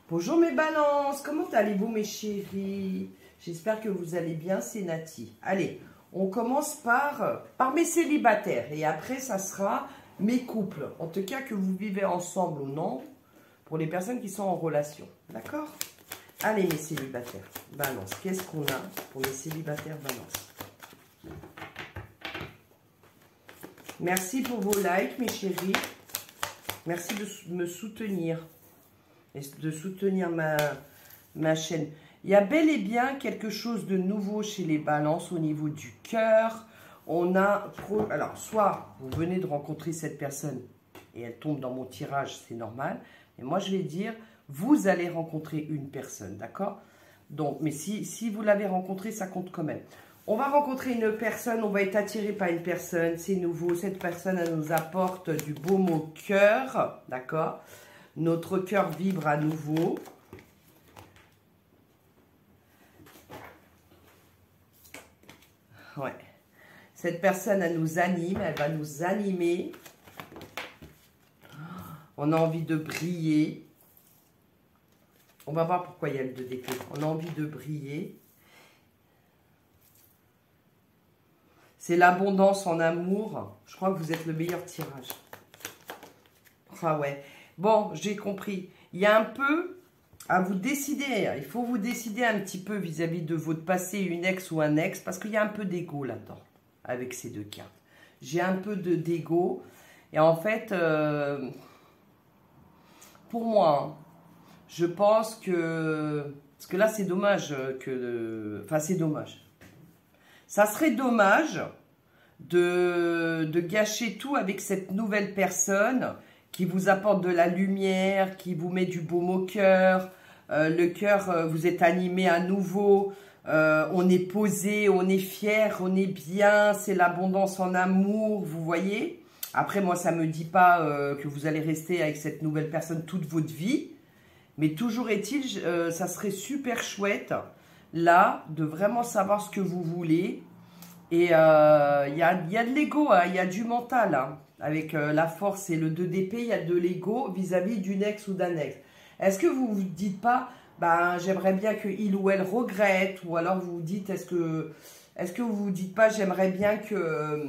Bonjour mes balances, comment allez-vous mes chéris? J'espère que vous allez bien, c'est Nati. Allez, on commence par mes célibataires et après ça sera mes couples. En tout cas que vous vivez ensemble ou non, pour les personnes qui sont en relation. D'accord? Allez mes célibataires, balance, qu'est-ce qu'on a pour mes célibataires balance? Merci pour vos likes mes chéris. Merci de me soutenir. Et de soutenir ma chaîne. Il y a bel et bien quelque chose de nouveau chez les balances au niveau du cœur. On a, alors soit vous venez de rencontrer cette personne et elle tombe dans mon tirage, c'est normal. Et moi je vais dire, vous allez rencontrer une personne, d'accord? Donc, mais si vous l'avez rencontrée, ça compte quand même. On va rencontrer une personne, on va être attiré par une personne, c'est nouveau. Cette personne, elle nous apporte du baume au cœur, d'accord? Notre cœur vibre à nouveau. Ouais. Cette personne, elle nous anime, elle va nous animer. On a envie de briller. On va voir pourquoi il y a le 2 d'épée. On a envie de briller. C'est l'abondance en amour. Je crois que vous êtes le meilleur tirage. Ah ouais. Bon, j'ai compris. Il y a un peu à vous décider. Il faut vous décider un petit peu vis-à-vis de votre passé, une ex ou un ex, parce qu'il y a un peu d'ego là-dedans, avec ces deux cartes. J'ai un peu d'ego. Et en fait, pour moi, je pense que... Parce que là, c'est dommage que... Enfin, c'est dommage. Ça serait dommage de gâcher tout avec cette nouvelle personne qui vous apporte de la lumière, qui vous met du baume au cœur. Le cœur, vous êtes animé à nouveau. On est posé, on est fier, on est bien. C'est l'abondance en amour, vous voyez. Après, moi, ça ne me dit pas que vous allez rester avec cette nouvelle personne toute votre vie. Mais toujours est-il, ça serait super chouette, là, de vraiment savoir ce que vous voulez. Et il y a de l'ego, hein, il y a du mental, hein, avec la force et le 2 d'épée, il y a de l'ego vis-à-vis d'une ex ou d'un ex. Est-ce que vous vous dites pas, ben, j'aimerais bien qu'il ou elle regrette, ou alors vous vous dites, est-ce que vous vous dites pas, j'aimerais bien que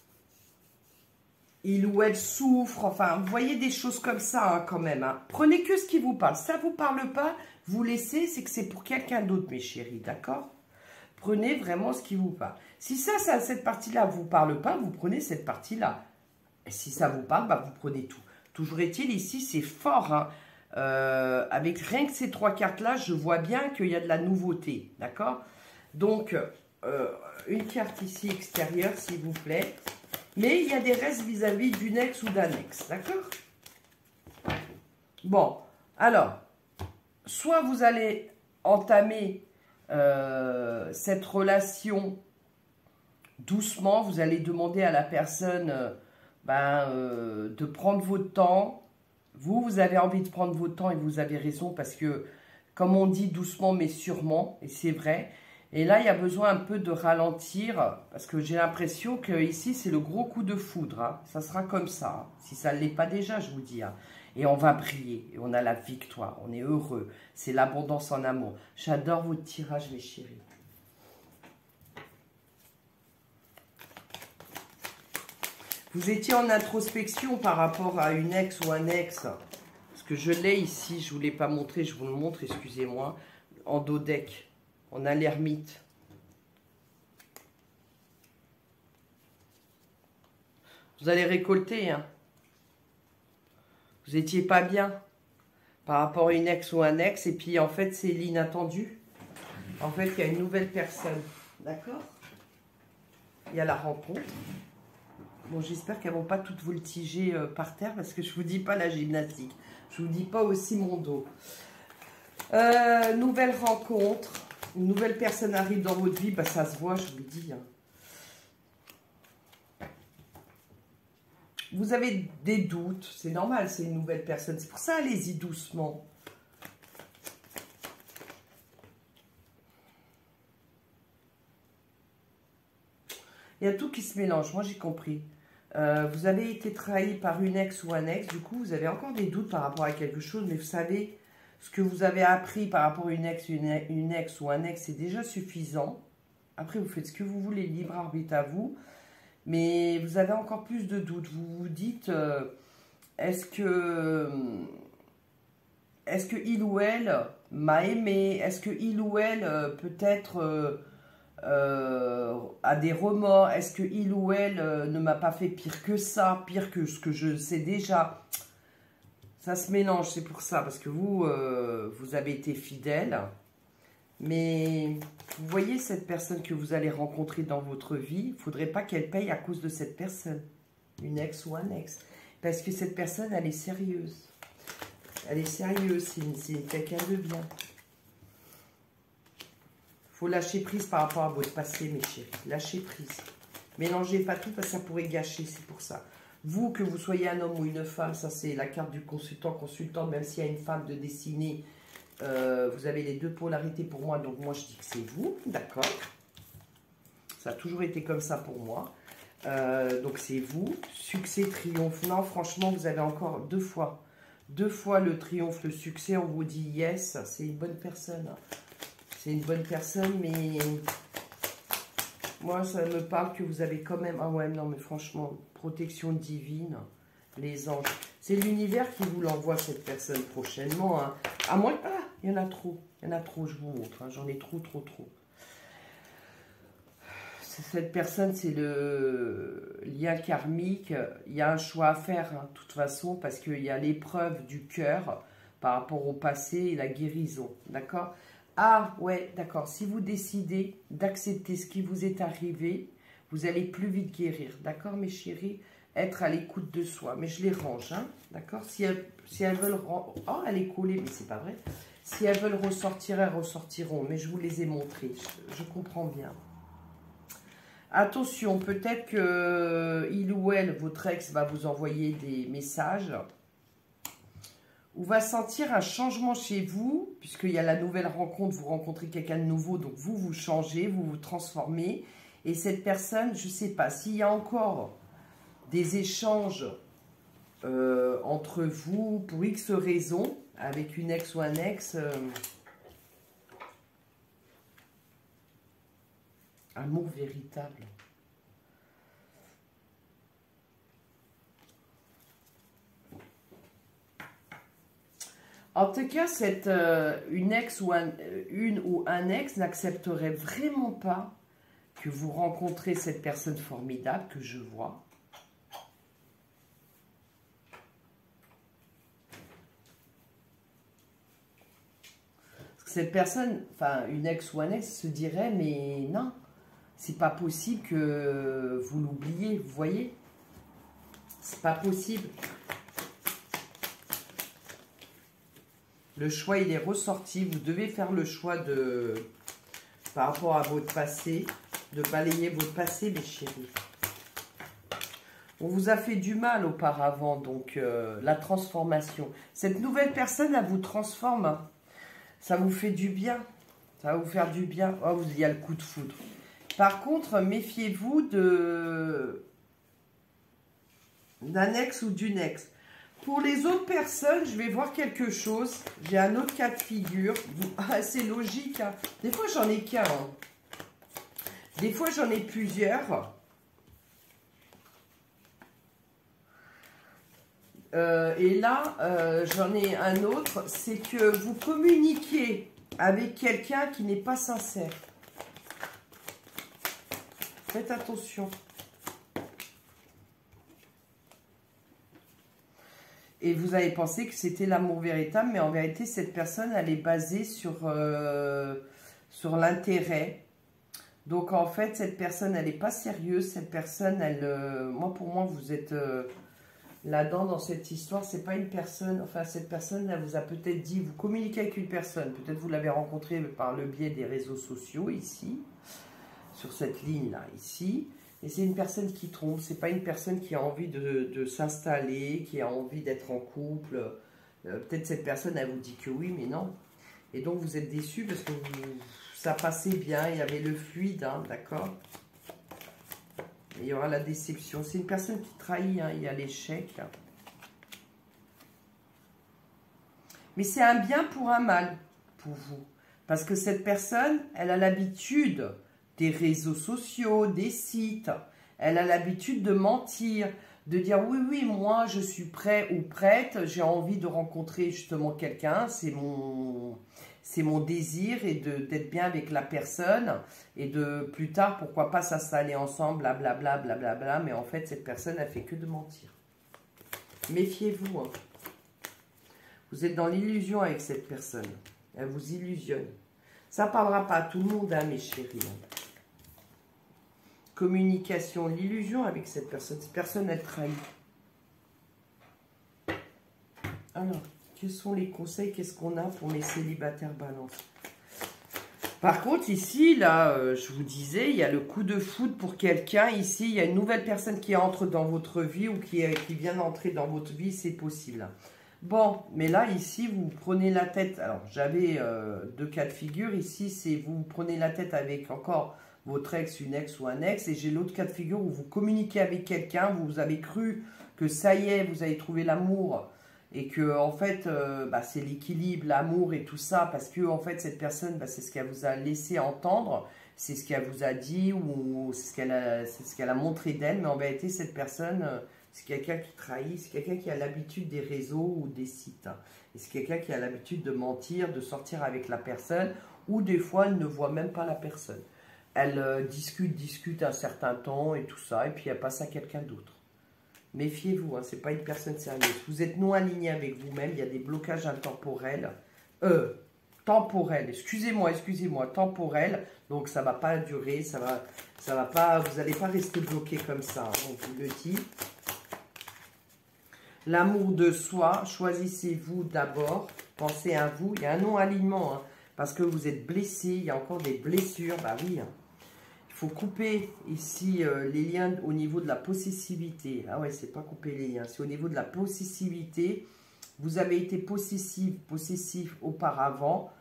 il ou elle souffre, enfin, vous voyez des choses comme ça, hein, quand même. Hein. Prenez que ce qui vous parle. Si ça ne vous parle pas, vous laissez, c'est que c'est pour quelqu'un d'autre, mes chéris, d'accord? Prenez vraiment ce qui vous parle. Si cette partie-là ne vous parle pas, vous prenez cette partie-là. Et si ça vous parle, bah, vous prenez tout. Toujours est-il, ici, c'est fort. Hein. Avec rien que ces 3 cartes-là, je vois bien qu'il y a de la nouveauté. D'accord? Donc, une carte ici extérieure, s'il vous plaît. Mais il y a des restes vis-à-vis d'une ex ou d'un ex. D'accord? Bon, alors, soit vous allez entamer cette relation doucement, vous allez demander à la personne de prendre votre temps. Vous avez envie de prendre votre temps et vous avez raison parce que, comme on dit, doucement mais sûrement, et c'est vrai. Et là, il y a besoin un peu de ralentir parce que j'ai l'impression que ici c'est le gros coup de foudre. Hein. Ça sera comme ça. Hein. Si ça ne l'est pas déjà, je vous dis. Hein. Et on va briller. Et on a la victoire. On est heureux. C'est l'abondance en amour. J'adore votre tirage, mes chéris. Vous étiez en introspection par rapport à une ex ou un ex. Parce que je l'ai ici. Je ne vous l'ai pas montré. Je vous le montre, excusez-moi. En dos deck. On a l'ermite. Vous allez récolter. Hein. Vous n'étiez pas bien par rapport à une ex ou un ex. Et puis, en fait, c'est l'inattendu. En fait, il y a une nouvelle personne. D'accord? Il y a la rencontre. Bon, j'espère qu'elles ne vont pas toutes voltiger par terre parce que je ne vous dis pas la gymnastique. Je ne vous dis pas aussi mon dos. Nouvelle rencontre. Une nouvelle personne arrive dans votre vie. Bah, ça se voit, je vous le dis. Hein. Vous avez des doutes, c'est normal, c'est une nouvelle personne. C'est pour ça, allez-y doucement. Il y a tout qui se mélange, moi j'ai compris. Vous avez été trahi par une ex ou un ex, du coup vous avez encore des doutes par rapport à quelque chose, mais vous savez Ce que vous avez appris par rapport à une ex ou un ex, c'est déjà suffisant. Après, vous faites ce que vous voulez, libre arbitre à vous. Mais vous avez encore plus de doutes. Vous vous dites, est-ce que il ou elle m'a aimé? Est-ce que il ou elle peut-être a des remords? Est-ce que il ou elle ne m'a pas fait pire que ça, pire que ce que je sais déjà? Ça se mélange, c'est pour ça, parce que vous, vous avez été fidèle. Mais vous voyez cette personne que vous allez rencontrer dans votre vie, il ne faudrait pas qu'elle paye à cause de cette personne. Une ex ou un ex. Parce que cette personne, elle est sérieuse. Elle est sérieuse, c'est quelqu'un de bien. Il faut lâcher prise par rapport à votre passé, mes chéris. Lâchez prise. Mélangez pas tout parce que ça pourrait gâcher, c'est pour ça. Vous, que vous soyez un homme ou une femme, ça c'est la carte du consultant, même s'il y a une femme de destinée, vous avez les deux polarités pour moi, donc moi je dis que c'est vous, d'accord. Ça a toujours été comme ça pour moi. Donc c'est vous, succès, triomphe. Non, franchement, vous avez encore deux fois le triomphe, le succès, on vous dit yes, c'est une bonne personne. C'est une bonne personne, mais moi, ça me parle que vous avez quand même... Ah ouais, non, mais franchement, protection divine, les anges. C'est l'univers qui vous l'envoie, cette personne, prochainement. Hein. À moins... Ah, il y en a trop. Il y en a trop, je vous montre. Hein. J'en ai trop. Cette personne, c'est le lien karmique. Il y a un choix à faire, hein, de toute façon, parce qu'il y a l'épreuve du cœur par rapport au passé et la guérison. D'accord ? Ah, ouais, d'accord. Si vous décidez d'accepter ce qui vous est arrivé, vous allez plus vite guérir. D'accord, mes chéris? Être à l'écoute de soi. Mais je les range, hein. D'accord? Si elles veulent... Oh, elle est collée, mais c'est pas vrai. Si elles veulent ressortir, elles ressortiront. Mais je vous les ai montrées. Je comprends bien. Attention, peut-être que il ou elle, votre ex, va vous envoyer des messages ou va sentir un changement chez vous, puisqu'il y a la nouvelle rencontre, vous rencontrez quelqu'un de nouveau, donc vous changez, vous vous transformez. Et cette personne, je ne sais pas, s'il y a encore des échanges entre vous, pour X raisons, avec une ex ou un ex, amour véritable. En tout cas, une ou un ex n'accepterait vraiment pas que vous rencontrez cette personne formidable que je vois. Parce que cette personne, enfin une ex ou un ex se dirait, mais non, c'est pas possible que vous l'oubliez, vous voyez? C'est pas possible. Le choix, il est ressorti. Vous devez faire le choix par rapport à votre passé, de balayer votre passé, mes chéris. On vous a fait du mal auparavant, donc la transformation. Cette nouvelle personne, elle vous transforme. Hein. Ça vous fait du bien. Ça va vous faire du bien. Oh, il y a le coup de foudre. Par contre, méfiez-vous d'un ex ou d'une ex. Pour les autres personnes, je vais voir quelque chose. J'ai un autre cas de figure. C'est logique. Hein. Des fois, j'en ai qu'un. Hein. Des fois, j'en ai plusieurs. Et là, j'en ai un autre. C'est que vous communiquez avec quelqu'un qui n'est pas sincère. Faites attention. Et vous avez pensé que c'était l'amour véritable, mais en vérité, cette personne, elle est basée sur l'intérêt. Donc, en fait, cette personne, elle n'est pas sérieuse. Cette personne, pour moi, vous êtes là-dedans, dans cette histoire. C'est pas une personne... Enfin, cette personne, elle vous a peut-être dit... Vous communiquez avec une personne. Peut-être vous l'avez rencontrée par le biais des réseaux sociaux, ici. Sur cette ligne-là, ici. Et c'est une personne qui trompe, c'est pas une personne qui a envie de s'installer, qui a envie d'être en couple. Peut-être cette personne, elle vous dit que oui, mais non. Et donc, vous êtes déçus parce que ça passait bien, il y avait le fluide, hein, d'accord? Il y aura la déception. C'est une personne qui trahit, hein, il y a l'échec. Mais c'est un bien pour un mal, pour vous. Parce que cette personne, elle a l'habitude des réseaux sociaux, des sites. Elle a l'habitude de mentir, de dire oui, oui, moi je suis prêt ou prête, j'ai envie de rencontrer justement quelqu'un, c'est mon désir et d'être bien avec la personne et de plus tard, pourquoi pas s'installer ensemble, blablabla, blablabla, mais en fait cette personne a fait que de mentir. Méfiez-vous, hein. Vous êtes dans l'illusion avec cette personne, elle vous illusionne. Ça ne parlera pas à tout le monde, hein, mes chéris. Communication, l'illusion avec cette personne, elle trahit. Alors, quels sont les conseils? Qu'est-ce qu'on a pour mes célibataires balance? Par contre, ici, là, je vous disais, il y a le coup de foudre pour quelqu'un. Ici, il y a une nouvelle personne qui entre dans votre vie ou qui vient d'entrer dans votre vie, c'est possible. Bon, mais là, ici, vous prenez la tête. Alors, j'avais 2 cas de figure. Ici, c'est vous prenez la tête avec encore votre ex, une ex ou un ex. Et j'ai l'autre cas de figure où vous communiquez avec quelqu'un. Vous avez cru que ça y est, vous avez trouvé l'amour. Et que, en fait, c'est l'équilibre, l'amour et tout ça. Parce que, en fait, cette personne, c'est ce qu'elle vous a laissé entendre. C'est ce qu'elle vous a dit ou c'est ce qu'elle a montré d'elle. Mais en vérité, cette personne... c'est quelqu'un qui trahit, c'est quelqu'un qui a l'habitude des réseaux ou des sites. Et c'est quelqu'un qui a l'habitude de mentir, de sortir avec la personne, ou des fois, elle ne voit même pas la personne. Elle discute un certain temps et tout ça, et puis elle passe à quelqu'un d'autre. Méfiez-vous, hein, ce n'est pas une personne sérieuse. Vous êtes non aligné avec vous-même, il y a des blocages intemporels. Temporels, excusez-moi, temporels. Donc ça ne va pas durer, ça va pas, vous n'allez pas rester bloqué comme ça, hein, on vous le dit. L'amour de soi, choisissez-vous d'abord, pensez à vous. Il y a un non-alignement, hein, parce que vous êtes blessé, il y a encore des blessures, bah oui. Hein. Il faut couper ici les liens au niveau de la possessivité. Ah ouais, c'est pas couper les liens, c'est au niveau de la possessivité. Vous avez été possessif auparavant,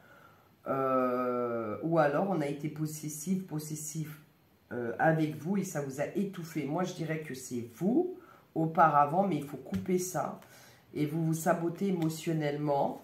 ou alors on a été possessif avec vous et ça vous a étouffé. Moi, je dirais que c'est vous auparavant, mais il faut couper ça et vous vous sabotez émotionnellement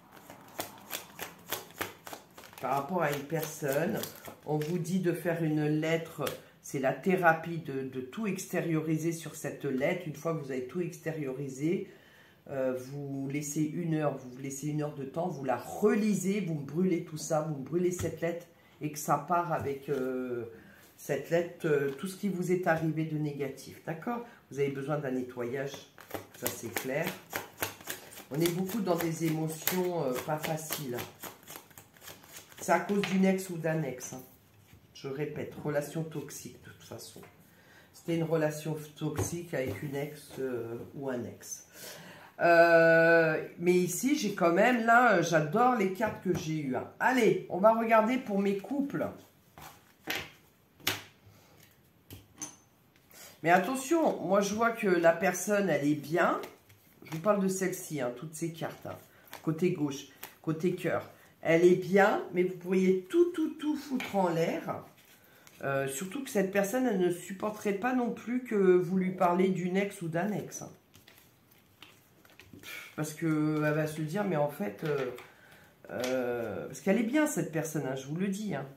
par rapport à une personne. On vous dit de faire une lettre, c'est la thérapie de tout extérioriser sur cette lettre. Une fois que vous avez tout extériorisé, vous laissez une heure de temps, vous la relisez, vous brûlez tout ça, vous brûlez cette lettre et que ça part avec cette lettre, tout ce qui vous est arrivé de négatif, d'accord? Vous avez besoin d'un nettoyage, ça c'est clair. On est beaucoup dans des émotions pas faciles. C'est à cause d'une ex ou d'un ex. Hein. Je répète, relation toxique de toute façon. C'était une relation toxique avec une ex ou un ex. Mais ici, j'ai quand même, là, j'adore les cartes que j'ai eues. Hein. Allez, on va regarder pour mes couples. Mais attention, moi je vois que la personne, elle est bien. Je vous parle de celle-ci, hein, toutes ces cartes. Hein. Côté gauche, côté cœur. Elle est bien, mais vous pourriez tout foutre en l'air. Surtout que cette personne, elle ne supporterait pas non plus que vous lui parlez d'une ex ou d'un ex. Hein. Parce qu'elle va se dire, mais en fait... parce qu'elle est bien, cette personne, hein, je vous le dis. Hein.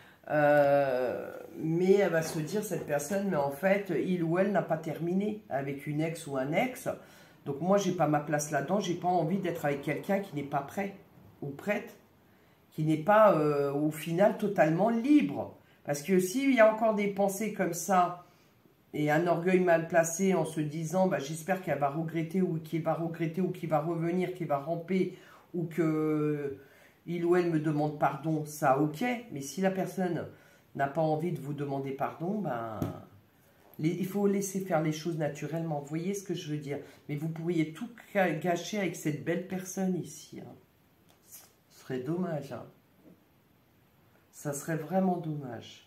Mais elle va se dire, cette personne, mais en fait, il ou elle n'a pas terminé avec une ex ou un ex. Donc moi, j'ai pas ma place là-dedans. J'ai pas envie d'être avec quelqu'un qui n'est pas prêt ou prête, qui n'est pas, au final, totalement libre. Parce que s'il y a encore des pensées comme ça, et un orgueil mal placé en se disant, bah, j'espère qu'elle va regretter, ou qu'il va revenir, qu'il va ramper, ou que... il ou elle me demande pardon, ça ok, mais si la personne n'a pas envie de vous demander pardon, ben, il faut laisser faire les choses naturellement, vous voyez ce que je veux dire. Mais vous pourriez tout gâcher avec cette belle personne ici. Hein. Ce serait dommage. Hein. Ça serait vraiment dommage.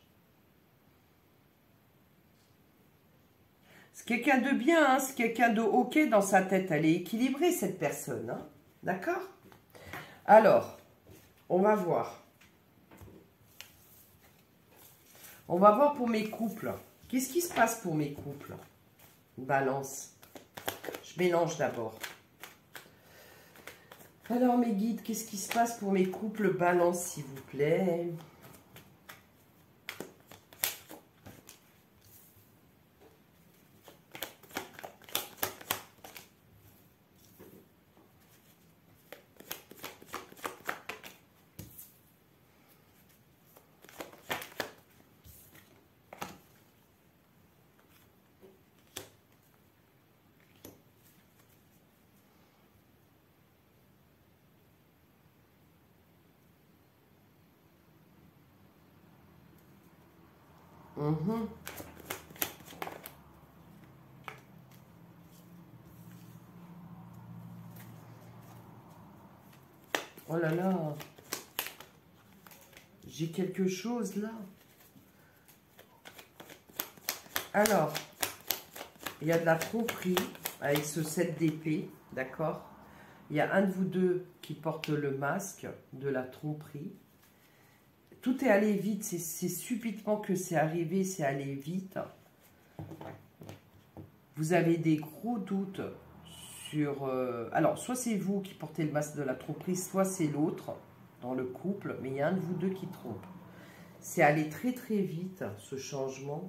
C'est quelqu'un de bien, hein, c'est quelqu'un de ok dans sa tête, elle est équilibrée cette personne. Hein. D'accord? Alors... on va voir. On va voir pour mes couples. Qu'est-ce qui se passe pour mes couples? Balance. Je mélange d'abord. Alors mes guides, qu'est-ce qui se passe pour mes couples balance, s'il vous plaît? Oh là là, j'ai quelque chose là. Alors, il y a de la tromperie avec ce 7 d'épée, d'accord? Il y a un de vous deux qui porte le masque de la tromperie. Tout est allé vite, c'est subitement que c'est arrivé, c'est allé vite. Vous avez des gros doutes sur... alors, soit c'est vous qui portez le masque de la tromperie, soit c'est l'autre dans le couple, mais il y a un de vous deux qui trompe. C'est allé très très vite, ce changement.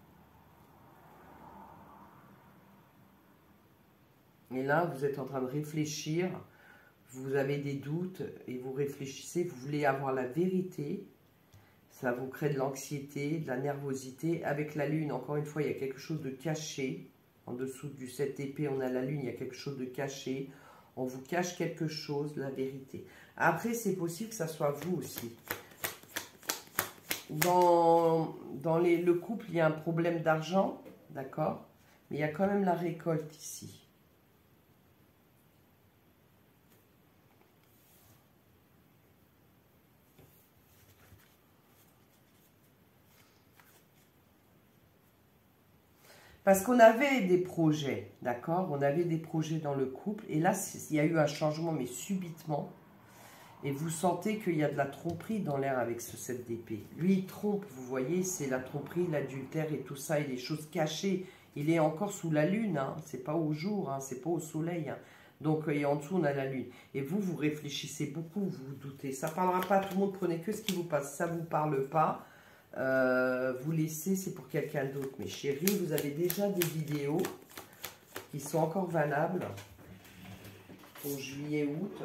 Et là, vous êtes en train de réfléchir, vous avez des doutes et vous réfléchissez, vous voulez avoir la vérité. Ça vous crée de l'anxiété, de la nervosité. Avec la lune, encore une fois, il y a quelque chose de caché. En dessous du 7 épée, on a la lune, il y a quelque chose de caché. On vous cache quelque chose, la vérité. Après, c'est possible que ça soit vous aussi. Dans le couple, il y a un problème d'argent, d'accord? Mais il y a quand même la récolte ici. Parce qu'on avait des projets, d'accord? On avait des projets dans le couple. Et là, il y a eu un changement, mais subitement. Et vous sentez qu'il y a de la tromperie dans l'air avec ce 7 d'épée. Lui, il trompe, vous voyez, c'est la tromperie, l'adultère et tout ça, et les choses cachées. Il est encore sous la lune, hein. C'est pas au jour, hein. C'est pas au soleil. Hein. Donc, et en dessous, on a la lune. Et vous, vous réfléchissez beaucoup, vous vous doutez. Ça ne parlera pas à tout le monde, prenez que ce qui vous passe. Ça ne vous parle pas. Vous laissez, c'est pour quelqu'un d'autre. Mais chérie, vous avez déjà des vidéos qui sont encore valables pour juillet, août.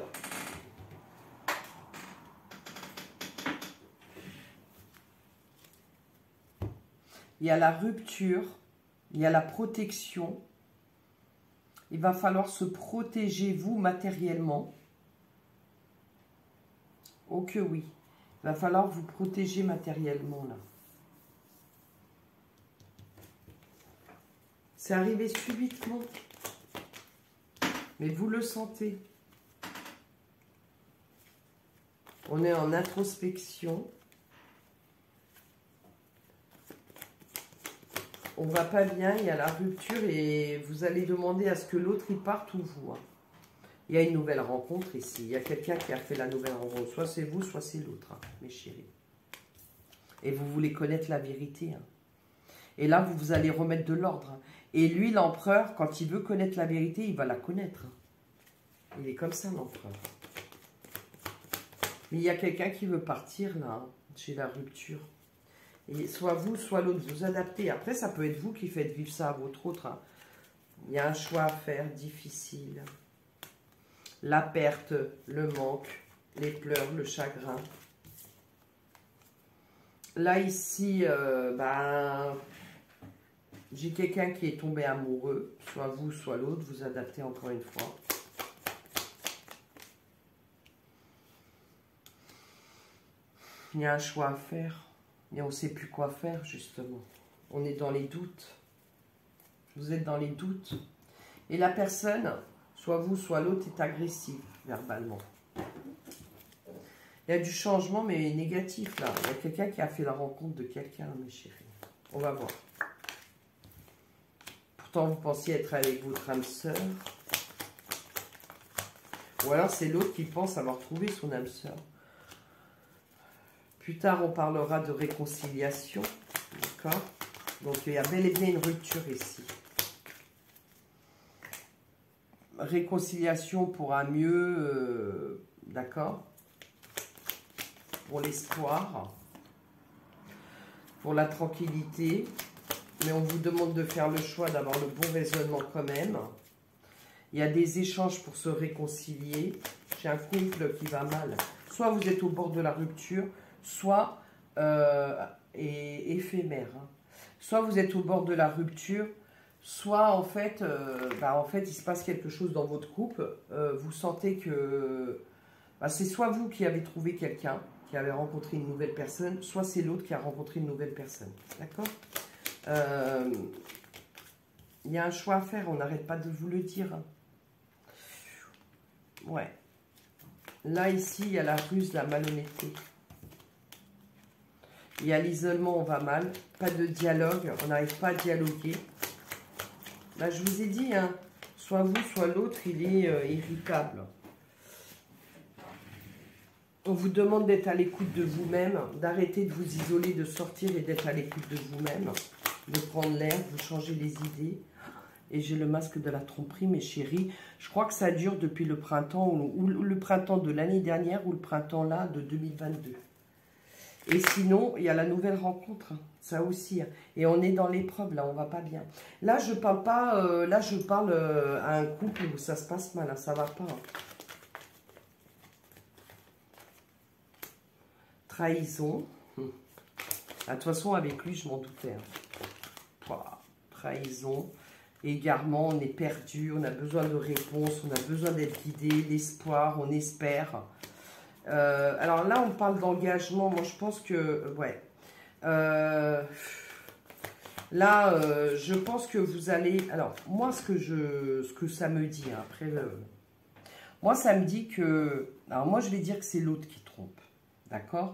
Il y a la rupture, il y a la protection. Il va falloir se protéger, vous, matériellement. Oh que oui. Il va falloir vous protéger matériellement, là. C'est arrivé subitement. Mais vous le sentez. On est en introspection. On va pas bien, il y a la rupture et vous allez demander à ce que l'autre y parte ou vous. Hein. Il y a une nouvelle rencontre ici. Il y a quelqu'un qui a fait la nouvelle rencontre. Soit c'est vous, soit c'est l'autre, hein, mes chéris. Et vous voulez connaître la vérité. Hein. Et là, vous allez remettre de l'ordre. Hein. Et lui, l'empereur, quand il veut connaître la vérité, il va la connaître. Hein. Il est comme ça, l'empereur. Mais il y a quelqu'un qui veut partir, là, hein, chez la rupture. Et soit vous, soit l'autre, vous adaptez. Après, ça peut être vous qui faites vivre ça à votre autre. Hein. Il y a un choix à faire, difficile. La perte, le manque, les pleurs, le chagrin. Là, ici, j'ai quelqu'un qui est tombé amoureux. Soit vous, soit l'autre. Vous adaptez encore une fois. Il y a un choix à faire. Et on ne sait plus quoi faire, justement. On est dans les doutes. Vous êtes dans les doutes. Et la personne, soit vous, soit l'autre, est agressive, verbalement. Il y a du changement, mais négatif, là. Il y a quelqu'un qui a fait la rencontre de quelqu'un, mes chéris. On va voir. Pourtant, vous pensiez être avec votre âme sœur. Ou alors, c'est l'autre qui pense avoir trouvé son âme sœur. Plus tard, on parlera de réconciliation. D'accord? Donc, il y a bel et bien une rupture ici. réconciliation pour un mieux, d'accord? Pour l'espoir, pour la tranquillité. Mais on vous demande de faire le choix d'avoir le bon raisonnement quand même. Il y a des échanges pour se réconcilier. J'ai un couple qui va mal. Soit vous êtes au bord de la rupture, soit éphémère. Hein. Soit vous êtes au bord de la rupture, soit en fait, il se passe quelque chose dans votre couple. Vous sentez que c'est soit vous qui avez trouvé quelqu'un, qui avez rencontré une nouvelle personne, soit c'est l'autre qui a rencontré une nouvelle personne. D'accord ? Il y a un choix à faire, on n'arrête pas de vous le dire. Ouais. Là, ici, il y a la ruse, la malhonnêteté. Il y a l'isolement, on va mal. Pas de dialogue, on n'arrive pas à dialoguer. Là, je vous ai dit, hein, soit vous, soit l'autre, il est irritable. On vous demande d'être à l'écoute de vous-même, d'arrêter de vous isoler, de sortir et d'être à l'écoute de vous-même, de prendre l'air, de changer les idées. Et j'ai le masque de la tromperie, mes chéris. Je crois que ça dure depuis le printemps, ou le printemps de l'année dernière, ou le printemps là de 2022. Et sinon, il y a la nouvelle rencontre, ça aussi. Et on est dans l'épreuve, là, on va pas bien. Là, je parle pas, là, je parle à un couple où ça se passe mal, hein, ça va pas. Hein. Trahison. De toute façon, avec lui, je m'en doutais. Hein. Trahison. Égarement, on est perdu, on a besoin de réponses, on a besoin d'être guidé, l'espoir, on espère. Alors là, on parle d'engagement. Moi, je pense que... ouais. Là, je pense que vous allez... Alors, moi, ce que ça me dit, hein, après... moi, ça me dit que... Alors, moi, je vais dire que c'est l'autre qui trompe. D'accord ?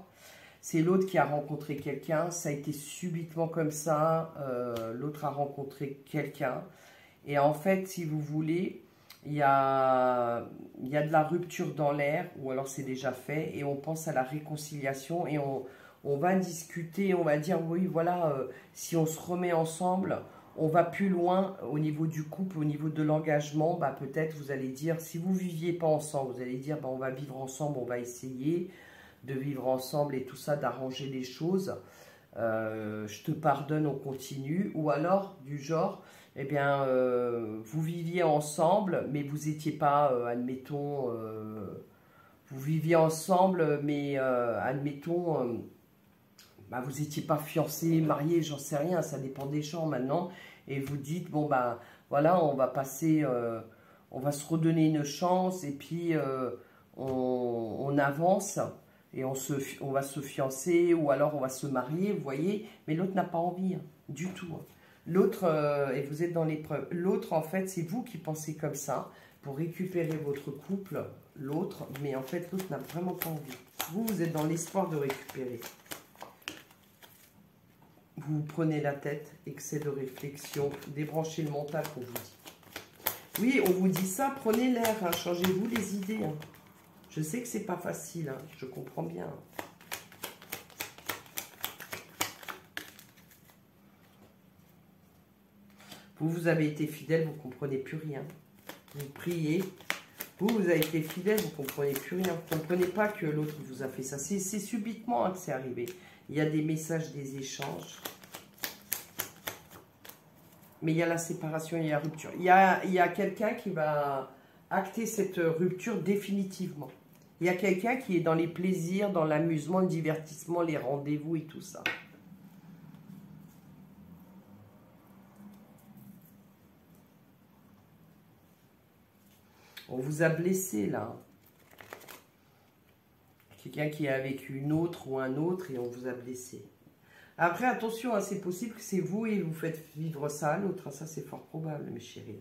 C'est l'autre qui a rencontré quelqu'un. Ça a été subitement comme ça. L'autre a rencontré quelqu'un. Et en fait, si vous voulez... Il y a de la rupture dans l'air, ou alors c'est déjà fait, et on pense à la réconciliation, et on va discuter, on va dire, oui, voilà, si on se remet ensemble, on va plus loin au niveau du couple, au niveau de l'engagement, bah, peut-être vous allez dire, si vous ne viviez pas ensemble, vous allez dire, bah, on va vivre ensemble, on va essayer de vivre ensemble et tout ça, d'arranger les choses, je te pardonne, on continue, ou alors du genre... Eh bien, vous viviez ensemble, mais vous n'étiez pas, admettons, vous viviez ensemble, mais admettons, bah, vous n'étiez pas fiancés, mariés, j'en sais rien, ça dépend des gens maintenant. Et vous dites, bon, bah, voilà, on va passer, on va se redonner une chance, et puis on avance, et on va se fiancer, ou alors on va se marier, vous voyez, mais l'autre n'a pas envie, hein, du tout. Hein. L'autre, et vous êtes dans l'épreuve, l'autre, en fait, c'est vous qui pensez comme ça pour récupérer votre couple, l'autre, mais en fait, l'autre n'a vraiment pas envie. Vous, vous êtes dans l'espoir de récupérer. Vous vous prenez la tête, excès de réflexion, débranchez le mental qu'on vous dit. Oui, on vous dit ça, prenez l'air, hein, changez-vous les idées. Hein. Je sais que c'est pas facile, hein, je comprends bien. Vous avez été fidèle, vous ne comprenez plus rien. Vous priez. Vous avez été fidèle, vous ne comprenez plus rien. Vous ne comprenez pas que l'autre vous a fait ça. C'est subitement hein, que c'est arrivé. Il y a des messages, des échanges. Mais il y a la séparation, il y a la rupture. Il y a quelqu'un qui va acter cette rupture définitivement. Il y a quelqu'un qui est dans les plaisirs, dans l'amusement, le divertissement, les rendez-vous et tout ça. On vous a blessé, là. Quelqu'un qui est avec une autre ou un autre et on vous a blessé. Après, attention, hein, c'est possible que c'est vous et vous faites vivre ça à l'autre. Ça, c'est fort probable, mes chéris.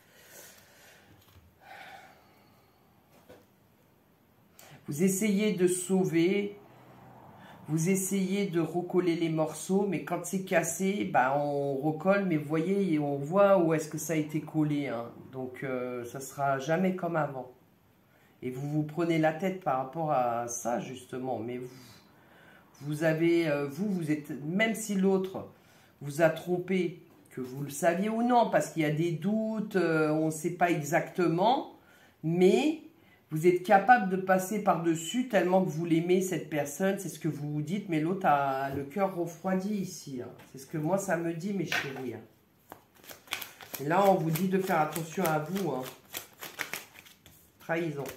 Vous essayez de sauver, vous essayez de recoller les morceaux, mais quand c'est cassé, bah, on recolle, mais vous voyez, on voit où est-ce que ça a été collé. Hein. Donc, ça ne sera jamais comme avant. Et vous vous prenez la tête par rapport à ça, justement. Mais vous avez, vous êtes, même si l'autre vous a trompé que vous le saviez ou non, parce qu'il y a des doutes, on ne sait pas exactement, mais vous êtes capable de passer par-dessus tellement que vous l'aimez, cette personne, c'est ce que vous vous dites, mais l'autre a le cœur refroidi ici. Hein. C'est ce que moi, ça me dit, mes chéris. Hein. Et là, on vous dit de faire attention à vous. Hein. Trahison.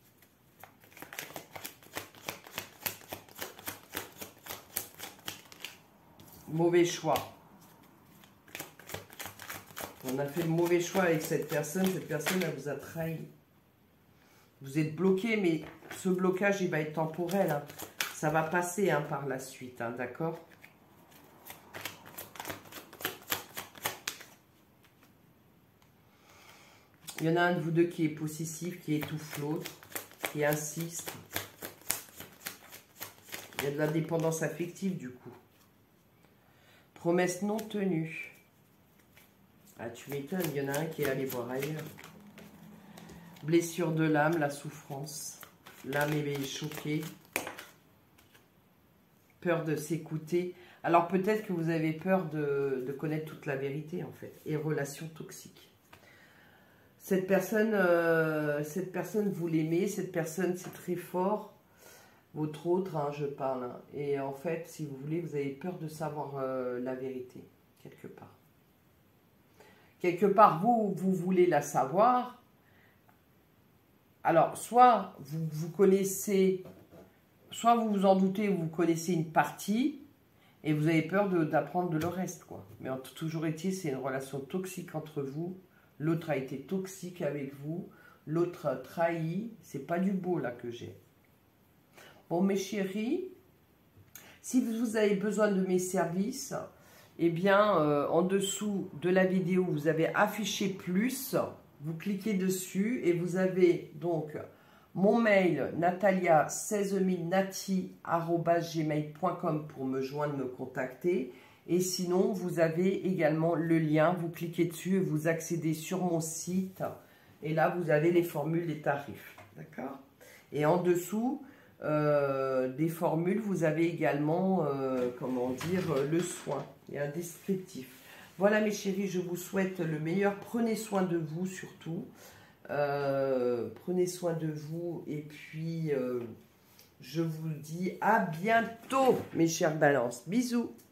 Mauvais choix. On a fait le mauvais choix avec cette personne. Cette personne, elle vous a trahi. Vous êtes bloqué, mais ce blocage, il va être temporel. Hein. Ça va passer hein, par la suite, hein, d'accord? Il y en a un de vous deux qui est possessif, qui étouffe l'autre, qui insiste. Il y a de la dépendance affective, du coup. Promesse non tenue. Ah, tu m'étonnes, il y en a un qui est allé voir ailleurs. Blessure de l'âme, la souffrance. L'âme est choquée. Peur de s'écouter. Alors peut-être que vous avez peur de connaître toute la vérité en fait. Et relation toxique. Cette personne vous l'aimez. Cette personne, c'est très fort. Votre autre, hein, je parle. Hein. Et en fait, si vous voulez, vous avez peur de savoir la vérité. Quelque part. Quelque part, vous voulez la savoir. Alors, soit vous connaissez, soit vous vous en doutez, vous connaissez une partie, et vous avez peur d'apprendre de le reste, quoi. Mais toujours est-il, c'est une relation toxique entre vous. L'autre a été toxique avec vous. L'autre a trahi. C'est pas du beau, là, que j'ai. Bon, mes chéris, si vous avez besoin de mes services, eh bien, en dessous de la vidéo, vous avez affiché plus. Vous cliquez dessus et vous avez donc mon mail natalia16000nati@gmail.com pour me joindre, me contacter. Et sinon, vous avez également le lien. Vous cliquez dessus et vous accédez sur mon site. Et là, vous avez les formules, les tarifs. D'accord? Et en dessous des formules, vous avez également, comment dire, le soin et un descriptif. Voilà mes chéris, je vous souhaite le meilleur. Prenez soin de vous surtout. Prenez soin de vous. Et puis, je vous dis à bientôt mes chères balances. Bisous.